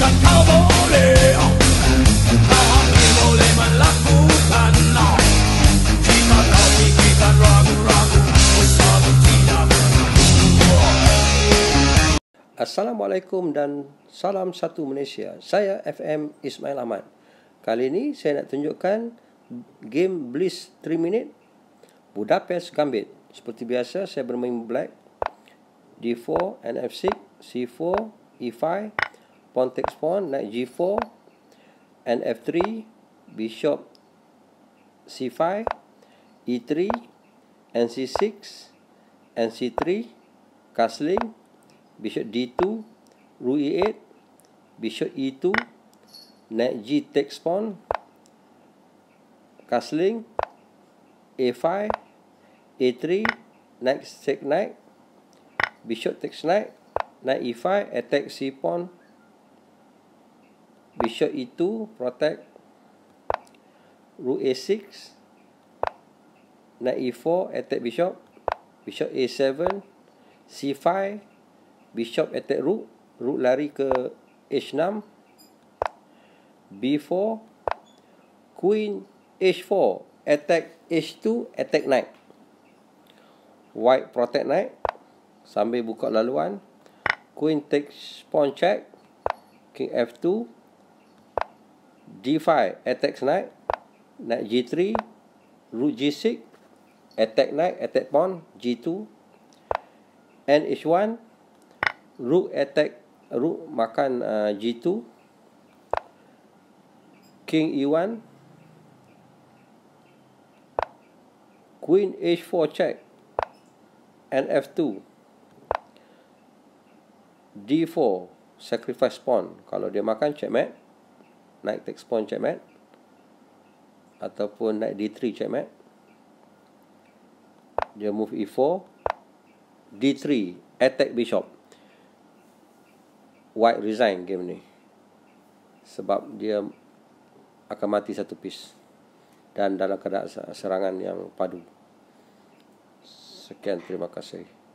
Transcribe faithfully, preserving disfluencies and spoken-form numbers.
kan kau boleh, kau hampir boleh melakukan. Kita tak fikirkan ragu-ragu, bersama tidak menunggu. Assalamualaikum dan salam satu Malaysia. Saya F M Ismail Ahmad. Kali ini saya nak tunjukkan game Blitz three minute Budapest Gambit. Seperti biasa saya bermain black, D four, N F six, C four, E five, pawn takes pawn, knight G four, N F three, bishop C five, E three, N C six, N C three, castling, bishop D two, rook E eight, bishop E two, knight G takes pawn, castling, A five, A three, knight take knight, bishop takes knight, knight E five, attack C pawn, bishop E two, protect, rook A six, knight E four, attack bishop, bishop A seven, C five, bishop attack rook, rook lari ke H six, B four, queen H four, attack H two, attack knight. White protect knight sambil buka laluan. Queen takes pawn check, king F two, D five, attacks knight, knight G three, rook G six, attack knight, attack pawn, G two, and H one, rook attack, rook makan uh, G two, king E one, queen H four check, N F two, D four, sacrifice pawn. Kalau dia makan, checkmate, knight takes pawn, checkmate, ataupun knight D three, checkmate. Dia move E four, D three, attack bishop. White resign game ni sebab dia akan mati satu piece dan dalam keadaan serangan yang padu. Sekian, terima kasih.